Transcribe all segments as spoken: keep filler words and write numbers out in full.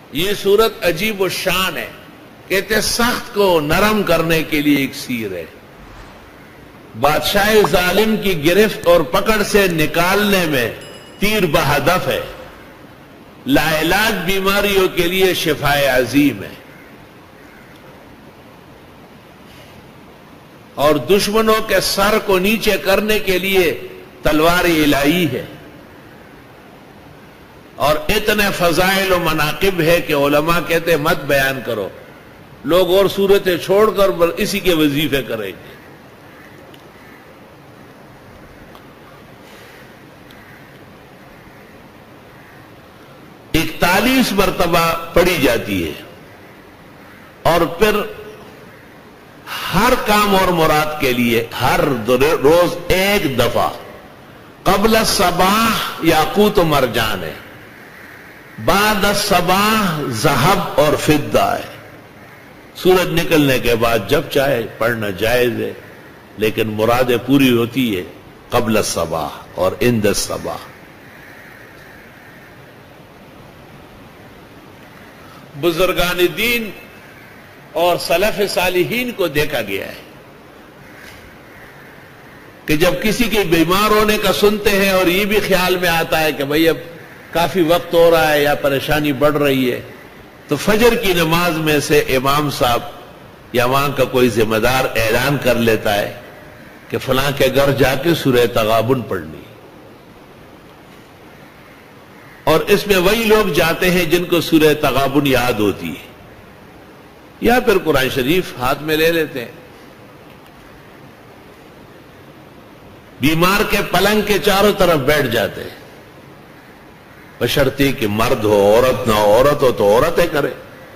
یہ صورت عجیب و شان ہے. کہتے سخت کو نرم کرنے کے لیے ایک سیر ہے. بادشاہ ظالم کی گرفت اور پکڑ سے نکالنے میں تیر بہدف ہے. لاعلاج بیماریوں کے لیے شفائے عظیم ہے. اور دشمنوں کے سر کو نیچے کرنے کے لیے تلوار الہی ہے. اور اتنے فضائل و مناقب ہے کہ علماء کہتے ہیں مت بیان کرو، لوگ اور صورتیں چھوڑ کر اسی کے وظیفے کریں گے. اکتالیس مرتبہ پڑھی جاتی ہے اور پھر ہر کام اور مراد کے لیے ہر روز ایک دفعہ. قبل الصباح یاقوت و مرجان ہے، بعد الصباح ذہب اور فضہ ہے. سورج نکلنے کے بعد جب چاہے پڑھنا جائز ہے، لیکن مرادیں پوری ہوتی ہے قبل الصباح اور عند الصباح. بزرگان دین اور سلف صالحین کو دیکھا گیا ہے کہ جب کسی کے بیمار ہونے کا سنتے ہیں اور یہ بھی خیال میں آتا ہے کہ بھئی اب کافی وقت ہو رہا ہے یا پریشانی بڑھ رہی ہے، تو فجر کی نماز میں سے امام صاحب یا وہاں کا کوئی ذمہ دار اعلان کر لیتا ہے کہ فلاں کے گھر جا کے سورہ تغابن پڑھنی. اور اس میں وہی لوگ جاتے ہیں جن کو سورہ تغابن یاد ہوتی ہے، یا پھر قرآن شریف ہاتھ میں لے لیتے ہیں. بیمار کے پلنگ کے چاروں طرف بیٹھ جاتے ہیں، بشرطی کہ مرد ہو عورت نہ ہو، عورت ہو تو عورتیں کرے.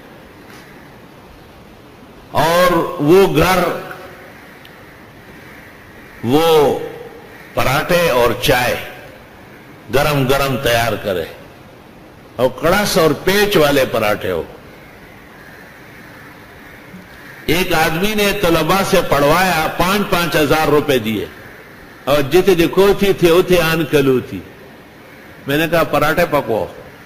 اور وہ گھر وہ پراٹھے اور چائے گرم گرم تیار کرے، اور کڑس اور پیچ والے پراٹھے ہو. ایک آدمی نے طلباء سے پڑھوایا، پانچ پانچ ہزار روپے دیے، اور جتنے دیکھو تھی تھے اتھے آن کلو تھی. میں نے کہا پراٹھے پکو.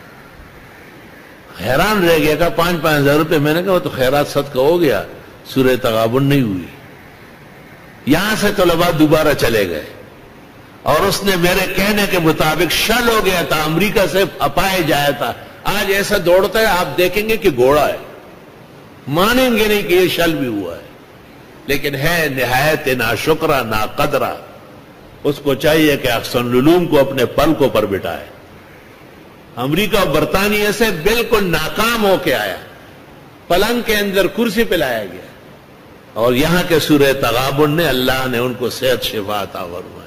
حیران رہ گیا، کہا پانچ پانچ ہزار روپے. میں نے کہا وہ تو خیرات صدقہ ہو گیا، سورہ تغابن نہیں ہوئی. یہاں سے طلباء دوبارہ چلے گئے، اور اس نے میرے کہنے کے مطابق شل ہو گیا تھا، امریکہ سے اپائے جایا تھا. آج ایسا دوڑتا ہے آپ دیکھیں گے کہ گھوڑا ہے، مانیں گے نہیں کہ یہ شل بھی ہوا ہے. لیکن ہے نہایت ناشکرہ ناقدرہ. اس کو چاہیے کہ احسن العلوم کو اپنے پلکوں پر بٹھائے. امریکہ اور برطانیہ سے بالکل ناکام ہو کے آیا، پلنگ کے اندر کرسی پہ لایا گیا، اور یہاں کے سورہ تغابن نے اللہ نے ان کو صحت شفا عطا فرمائی.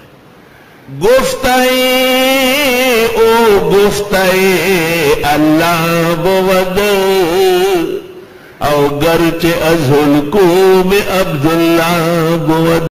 گفتائے او گفتائے اللہ بود او گرچہ از حلقوم عبداللہ بود.